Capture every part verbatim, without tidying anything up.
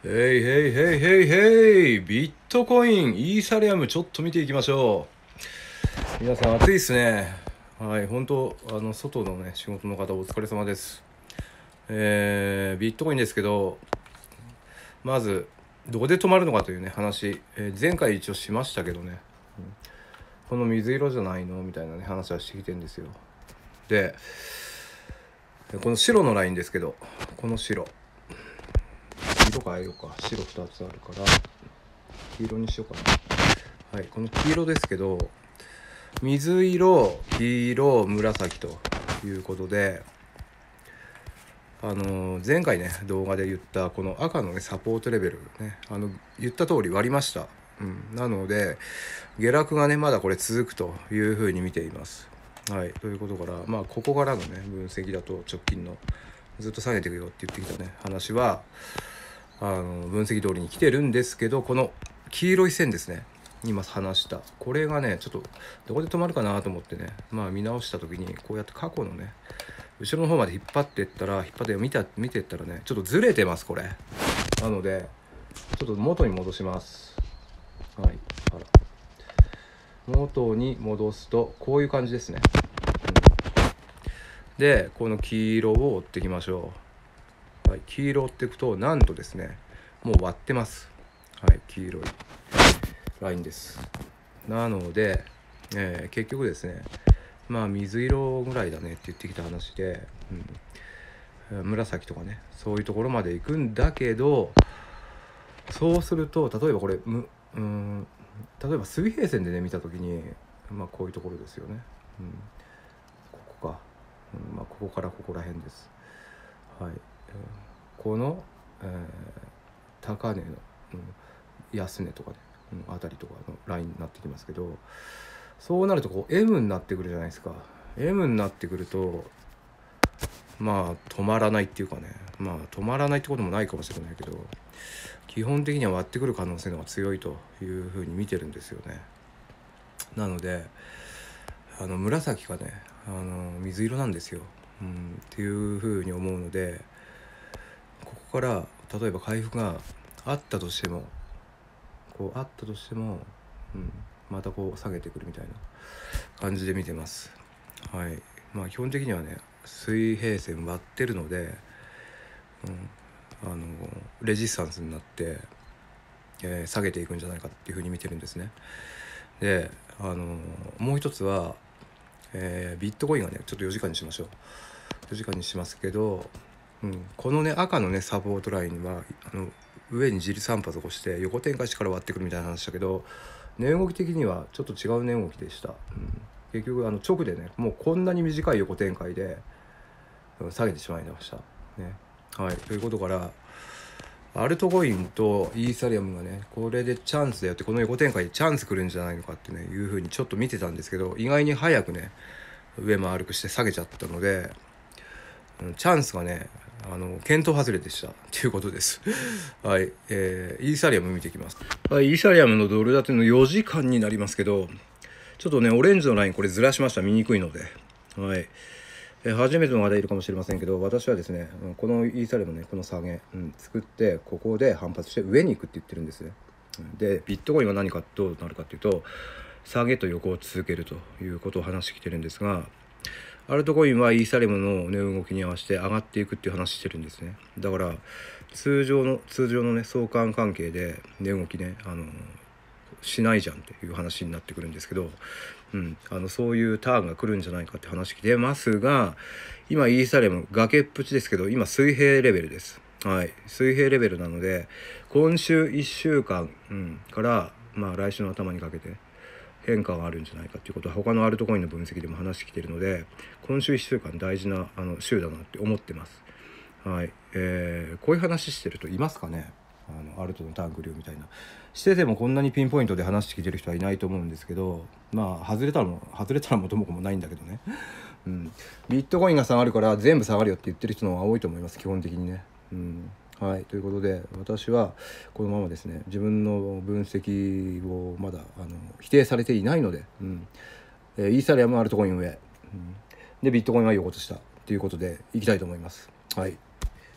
へいへいへいへいへい、ビットコイン、イーサリアム、ちょっと見ていきましょう。皆さん暑いですね。はい、本当あの外のね仕事の方お疲れ様です。えー、ビットコインですけど、まずどこで止まるのかというね話、えー前回一応しましたけどね、うんこの水色じゃないのみたいなね話はしてきてるんですよ。で、この白のラインですけど、この白色変えようか。白ふたつあるから黄色にしようかな。はい、この黄色ですけど、水色、黄色、紫ということで、あのー前回ね動画で言ったこの赤のねサポートレベルね、あの言った通り割りました。うん、なので下落がねまだこれ続くというふうに見ています。はい、ということから、まあここからのね分析だと直近のずっと下げていくよって言ってきたね話はあの分析通りに来てるんですけど、この黄色い線ですね、今話したこれがねちょっとどこで止まるかなと思ってね、まあ見直した時にこうやって過去のね後ろの方まで引っ張ってったら引っ張って見た見てったらねちょっとずれてますこれ。なのでちょっと元に戻します。はい、あら元に戻すとこういう感じですね。でこの黄色を追っていきましょう。はい、黄色を追っていくとなんとですねもう割ってます。はい、黄色いラインです。なので、えー結局ですねまあ水色ぐらいだねって言ってきた話で、うん、紫とかねそういうところまで行くんだけど、そうすると例えばこれむうん例えば水平線でね見た時にまあこういうところですよね。うん、ここか、うんまあ、ここからここら辺です。はい、えーこの、えー高値の、うん、安値とかね、うん、あたりとかのラインになってきますけど、そうなるとこう M になってくるじゃないですか。 M になってくるとまあ止まらないっていうかね、まあ止まらないってこともないかもしれないけど、基本的には割ってくる可能性の方が強いというふうに見てるんですよね。なのであの紫がねあの水色なんですよ、うん、っていうふうに思うので、ここから例えば回復があったとしてもこうあったとしても、うん、またこう下げてくるみたいな感じで見てます。はい、まあ基本的にはね水平線割ってるので、うん、あのレジスタンスになって、えー下げていくんじゃないかっていうふうに見てるんですね。であのもう一つは、えービットコインがねちょっとよじかんにしましょう。よじかんにしますけど、うん、このね赤のねサポートラインはあの上にじりさん発起こして横展開してから割ってくるみたいな話だけど、値動き的にはちょっと違う値動きでした。うん、結局あの直でねもうこんなに短い横展開でうん下げてしまいましたね。はい、ということからアルトコインとイーサリアムがねこれでチャンスだよって、この横展開でチャンス来るんじゃないのかってねいうふうにちょっと見てたんですけど、意外に早くね上回るして下げちゃったので、チャンスがねあの検討外れでしたということですはい、えー、イーサリアム見ていきます。はい、イーサリアムのドル建てのよじかんになりますけど、ちょっとねオレンジのラインこれずらしました。見にくいので。はい、えー初めての方いるかもしれませんけど、私はですねこのイーサリアムのねこの下げ、うん、作ってここで反発して上に行くって言ってるんですね。でビットコインは何かどうなるかっていうと、下げと横を続けるということを話してきてるんですが、アルトコインはイーサリアムの値動きに合わせて上がっていくっていう話してるんですね。だから通常の通常のね相関関係で値動きねあのしないじゃんっていう話になってくるんですけど、うん、あのそういうターンが来るんじゃないかって話来てますが、今イーサリアム崖っぷちですけど今水平レベルです。はい、水平レベルなので今週いっしゅうかん、うん、からまあ来週の頭にかけて変化があるんじゃないかっていうことは他のアルトコインの分析でも話してきているので、今週いっしゅうかん大事なあの週だなって思ってます。はい、えー、こういう話してるといますかね、あのアルトのタンク量みたいなしててもこんなにピンポイントで話してきてる人はいないと思うんですけど、まあ外れたらも外れたら元も子もないんだけどね、うん、ビットコインが下がるから全部下がるよって言ってる人の方が多いと思います基本的にね。うんはい、ということで私はこのままですね自分の分析をまだあの否定されていないので、うんえー、イーサリアムアルトコイン上、うん、でビットコインは横と下ということでいきたいと思います。はい、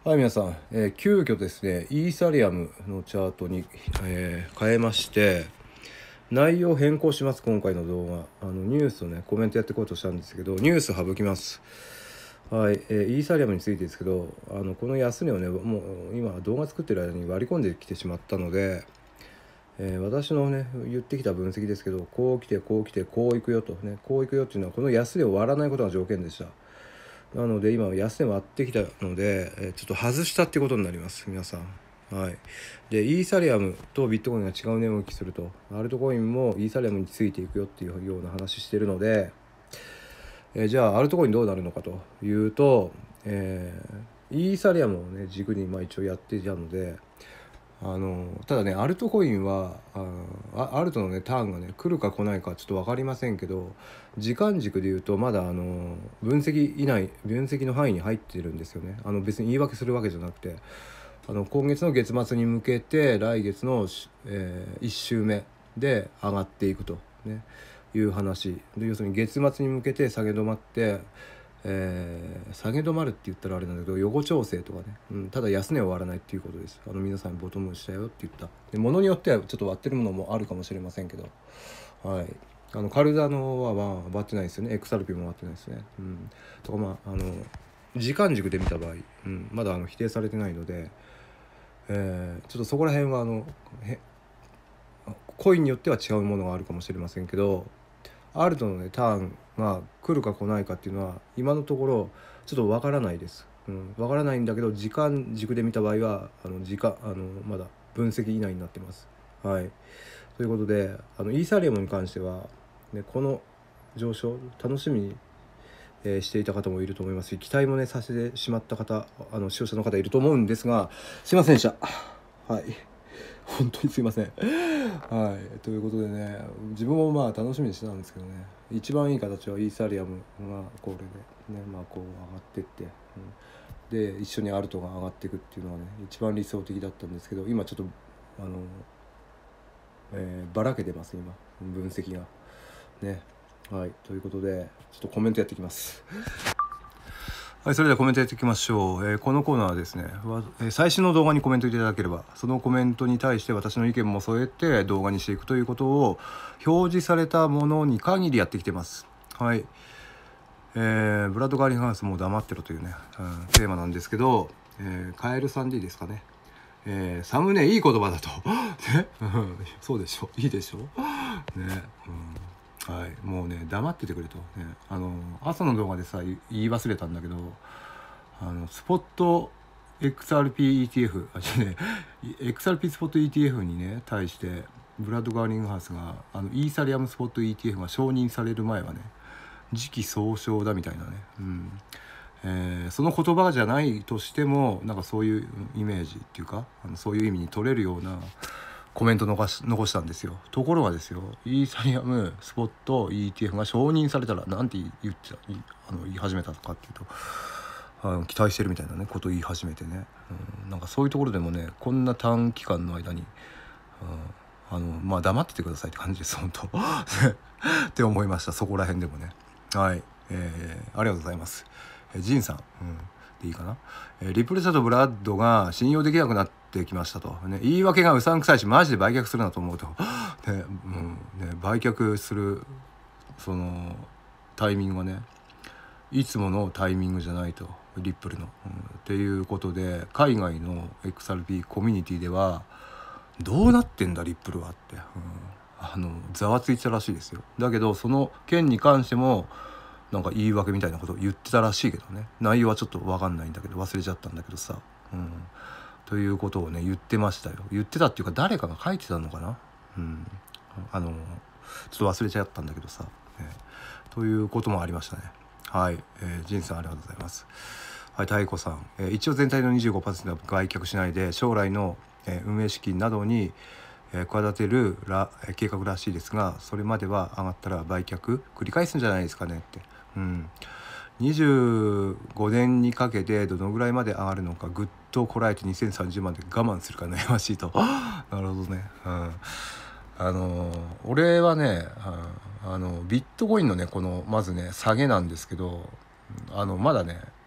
はい、皆さん、えー、急遽ですね、イーサリアムのチャートに、えー変えまして、内容変更します。今回の動画、あのニュースをね、コメントやっていこうとしたんですけど、ニュース省きます。はい、えーイーサリアムについてですけど、あのこの安値をね、もう今動画作ってる間に割り込んできてしまったので、えー私のね言ってきた分析ですけど、こう来てこう来てこう行くよとね、こう行くよっていうのはこの安値を割らないことが条件でした。なので今安値割ってきたので、えーちょっと外したってことになります、皆さん。はい、でイーサリアムとビットコインが違う値動きすると、アルトコインもイーサリアムについていくよっていうような話してるので、えーじゃあアルトコインどうなるのかというと、えーイーサリアムをね軸にまあ一応やっていたので、あのただねアルトコインはあアルトのねターンがね来るか来ないかちょっと分かりませんけど、時間軸でいうとまだあの分析以内分析の範囲に入ってるんですよね。あの別に言い訳するわけじゃなくて、あの今月の月末に向けて来月の、えー、いち週目で上がっていくと、ね、いう話で、要するに月末に向けて下げ止まって、えー、下げ止まるって言ったらあれなんだけど、横調整とかね、うん、ただ安値を割らないっていうことです。あの皆さんボトムしたよって言ったで、物によってはちょっと割ってるものもあるかもしれませんけど、はい、あのカルダノはまあ割ってないですよね。 エックスアールピー も割ってないですね、うん、とかまああの時間軸で見た場合、うん、まだあの否定されてないので、えー、ちょっとそこら辺はあのへコインによっては違うものがあるかもしれませんけど、アルトのねターンが来るか来ないかっていうのは今のところちょっとわからないです。うん、わからないんだけど、時間軸で見た場合はあの時間あのまだ分析以内になってます。はい。ということで、あのイーサリアムに関しては、ね、この上昇楽しみに、えーしていた方もいると思いますし、期待もねさせてしまった方、あの視聴者の方いると思うんですが、すいませんでした。はい。本当にすいません。はい、ということでね、自分もまあ楽しみにしてたんですけどね、一番いい形はイーサリアムがこれでね、まあこう上がってって、うん、で一緒にアルトが上がっていくっていうのはね一番理想的だったんですけど、今ちょっとあの、えーばらけてます今分析がね。はい、ということでちょっとコメントやっていきます。はい、それではコメントやっていきましょう。えー、このコーナーはですね、えー、最新の動画にコメントいただければ、そのコメントに対して私の意見も添えて動画にしていくということを表示されたものに限りやってきてます。はい。えー、ブラッド・ガーリンハウスもう黙ってろというね、うん、テーマなんですけど、えー、カエルさんでいいですかね。えー、サムネいい言葉だと。ね、そうでしょ。いいでしょ。ね、うん、はい、もうね黙っててくれと、ね、あの朝の動画でさ言い忘れたんだけど、あのスポット エックスアールピーイーティーエフ あ違うね エックスアールピー スポット イーティーエフ にね対してブラッド・ガーリングハウスがあのイーサリアムスポット イーティーエフ が承認される前はね時期尚早だみたいなね、うんえー、その言葉じゃないとしてもなんかそういうイメージっていうか、あのそういう意味に取れるようなコメント残し残したんですよ。ところがですよ、イーサリアムスポット イーティーエフ が承認されたらなんて言ってたあの言い始めたかっていうと、あの期待してるみたいなねことを言い始めてね、うん、なんかそういうところでもねこんな短期間の間に、うん、あのまあ黙っててくださいって感じです本当って思いました。そこら辺でもね。はい、えー、ありがとうございます。えー、ジンさん、うん、でいいかな、えー、リプレ社とブラッドが信用できなくなってきましたと、ね、言い訳がうさんくさいしマジで売却するなと思うと、ねうんね、売却するそのタイミングはねいつものタイミングじゃないと、リップルの、うん、っていうことで海外の エックスアールピー コミュニティではどうなってんだリップルはって、うん、あのざわついてたらしいですよ。だけどその件に関してもなんか言い訳みたいなことを言ってたらしいけどね、内容はちょっと分かんないんだけど忘れちゃったんだけどさ、うん、ということをね言ってましたよ。言ってたっていうか誰かが書いてたのかな、うん、あのちょっと忘れちゃったんだけどさ、ね、ということもありましたね。はい、えー、ジンさんありがとうございます。はい、太鼓さん、えー、一応全体の にじゅうごパーセント は売却しないで将来の、えー、運営資金などに、えー、企てるら、えー、計画らしいですが、それまでは上がったら売却繰り返すんじゃないですかねって、うん、にじゅうごねんにかけてどのぐらいまで上がるのかぐっとこらえてにせんさんじゅうまんで我慢するか悩ましいとなるほどね、うん、あの俺はね、うん、あのビットコインのねこのまずね下げなんですけど、あのまだね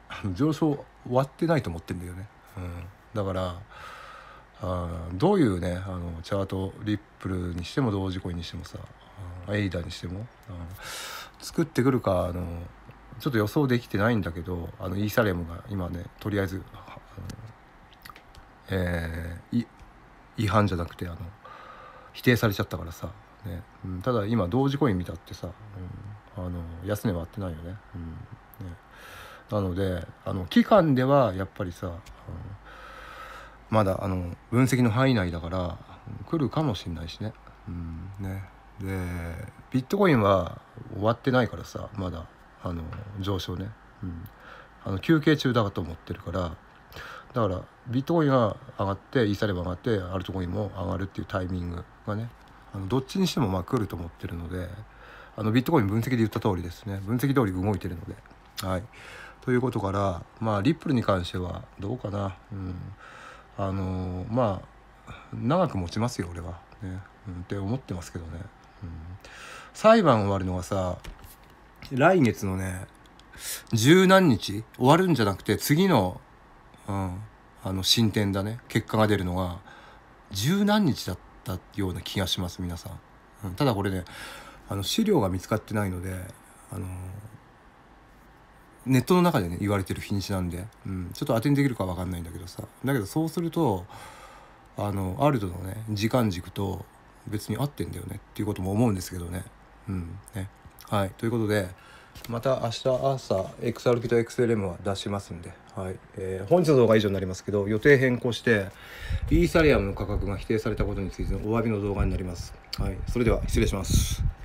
上昇終わってないと思ってんだよね、うん、だからあどういうねあのチャートリップルにしても同時コインにしてもさエイダにしても作ってくるかあのちょっと予想できてないんだけど、あのイーサリアムが今ねとりあえず、えー、違反じゃなくてあの否定されちゃったからさ、ねうん、ただ今同時コイン見たってさ、うん、あの安値は合ってないよね、うんね、なのであの期間ではやっぱりさ、うん、まだあの分析の範囲内だから来るかもしれないしね、うんねでビットコインは終わってないからさまだあの上昇ね、うん、あの休憩中だと思ってるからだからビットコインが上がってイーサリアム上がってアルトコインも上がるっていうタイミングがねあのどっちにしてもまあ来ると思ってるのであのビットコイン分析で言った通りですね分析通り動いてるのではいということからまあリップルに関してはどうかな、うん、あのー、まあ長く持ちますよ俺はね、うん、って思ってますけどね、うん、裁判終わるのがさ来月のね十何日終わるんじゃなくて次の、うん、あの進展だね結果が出るのが十何日だったような気がします皆さん、うん、ただこれねあの資料が見つかってないのであのネットの中でね言われてる日にちなんで、うん、ちょっと当てにできるか分かんないんだけどさだけどそうするとあのアルトのね時間軸と別に合ってんだよねっていうことも思うんですけどねうんねはいということでまた明日朝 エックスアール キと エックスエルエム は出しますんで、はいえー、本日の動画は以上になりますけど予定変更してイーサリアムの価格が否定されたことについてのお詫びの動画になります。はい、それでは失礼します。